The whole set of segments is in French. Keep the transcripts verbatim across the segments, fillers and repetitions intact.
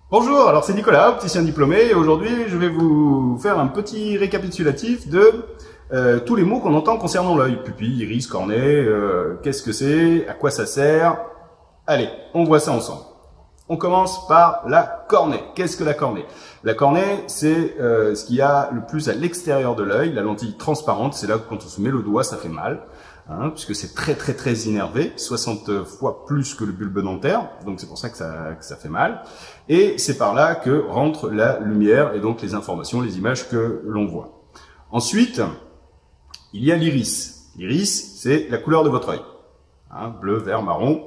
Bonjour, alors c'est Nicolas, opticien diplômé, et aujourd'hui je vais vous faire un petit récapitulatif de euh, tous les mots qu'on entend concernant l'œil. Pupille, iris, cornée, euh, qu'est-ce que c'est, à quoi ça sert. Allez, on voit ça ensemble. On commence par la cornée. Qu'est-ce que la cornée? La cornée, c'est euh, ce qu'il y a le plus à l'extérieur de l'œil, la lentille transparente, c'est là que quand on se met le doigt, ça fait mal. Hein, puisque c'est très très très innervé, soixante fois plus que le bulbe dentaire, donc c'est pour ça que ça, que ça fait mal. Et c'est par là que rentre la lumière et donc les informations, les images que l'on voit. Ensuite, il y a l'iris. L'iris, c'est la couleur de votre œil. Hein, bleu, vert, marron.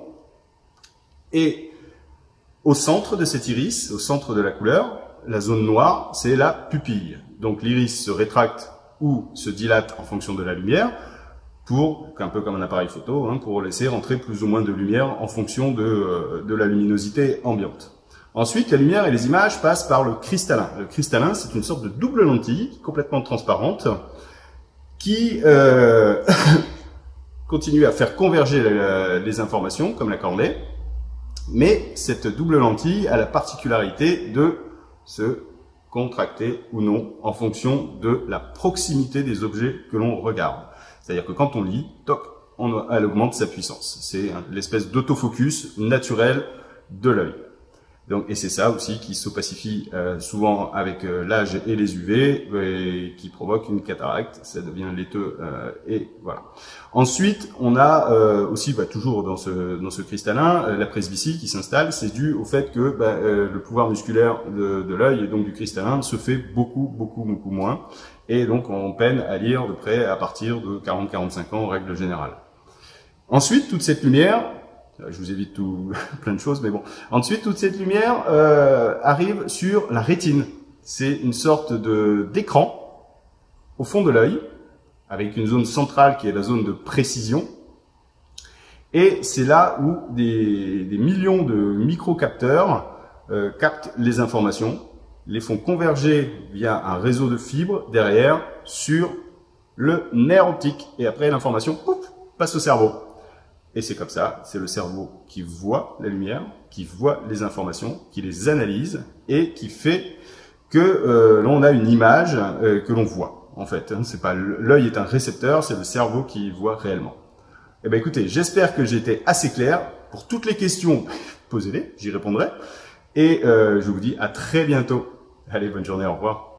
Et au centre de cet iris, au centre de la couleur, la zone noire, c'est la pupille. Donc l'iris se rétracte ou se dilate en fonction de la lumière, pour, un peu comme un appareil photo, hein, pour laisser rentrer plus ou moins de lumière en fonction de, euh, de la luminosité ambiante. Ensuite, la lumière et les images passent par le cristallin. Le cristallin, c'est une sorte de double lentille, complètement transparente, qui euh, continue à faire converger la, les informations, comme la cornée, mais cette double lentille a la particularité de se contracter ou non en fonction de la proximité des objets que l'on regarde. C'est-à-dire que quand on lit, toc, on, elle augmente sa puissance. C'est l'espèce d'autofocus naturel de l'œil. Donc, et c'est ça aussi qui s'opacifie euh, souvent avec euh, l'âge et les U V, et qui provoque une cataracte, ça devient laiteux, euh, et voilà. Ensuite, on a euh, aussi, bah, toujours dans ce, dans ce cristallin, euh, la presbytie qui s'installe, c'est dû au fait que bah, euh, le pouvoir musculaire de, de l'œil et donc du cristallin se fait beaucoup, beaucoup, beaucoup moins, et donc on peine à lire de près à partir de quarante à quarante-cinq ans en règle générale. Ensuite, toute cette lumière, je vous évite tout, plein de choses, mais bon. Ensuite, toute cette lumière euh, arrive sur la rétine. C'est une sorte de d'écran au fond de l'œil, avec une zone centrale qui est la zone de précision. Et c'est là où des, des millions de microcapteurs euh, captent les informations, les font converger via un réseau de fibres derrière sur le nerf optique. Et après, l'information passe au cerveau. Et c'est comme ça, c'est le cerveau qui voit la lumière, qui voit les informations, qui les analyse et qui fait que euh, l'on a une image euh, que l'on voit. En fait, hein, c'est pas l'œil est un récepteur, c'est le cerveau qui voit réellement. Eh ben écoutez, j'espère que j'ai été assez clair. Pour toutes les questions, posez-les, j'y répondrai. Et euh, je vous dis à très bientôt. Allez, bonne journée, au revoir.